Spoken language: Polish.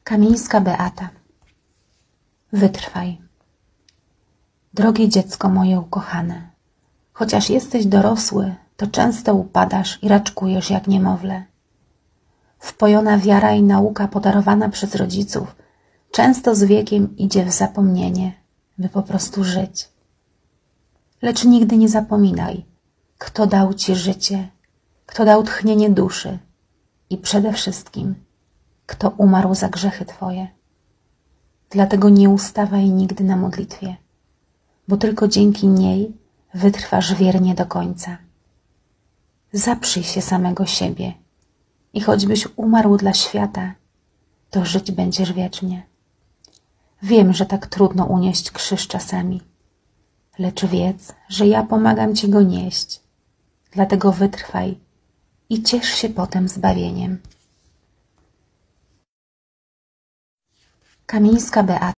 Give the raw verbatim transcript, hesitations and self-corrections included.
Kamińska Beata. Wytrwaj. Drogie dziecko moje ukochane, chociaż jesteś dorosły, to często upadasz i raczkujesz jak niemowlę. Wpojona wiara i nauka podarowana przez rodziców często z wiekiem idzie w zapomnienie, by po prostu żyć. Lecz nigdy nie zapominaj, kto dał ci życie, kto dał tchnienie duszy i przede wszystkim, kto umarł za grzechy twoje. Dlatego nie ustawaj nigdy na modlitwie, bo tylko dzięki niej wytrwasz wiernie do końca. Zaprzyj się samego siebie i choćbyś umarł dla świata, to żyć będziesz wiecznie. Wiem, że tak trudno unieść krzyż czasami, lecz wiedz, że ja pomagam ci go nieść. Dlatego wytrwaj i ciesz się potem zbawieniem. Kamińska Beata.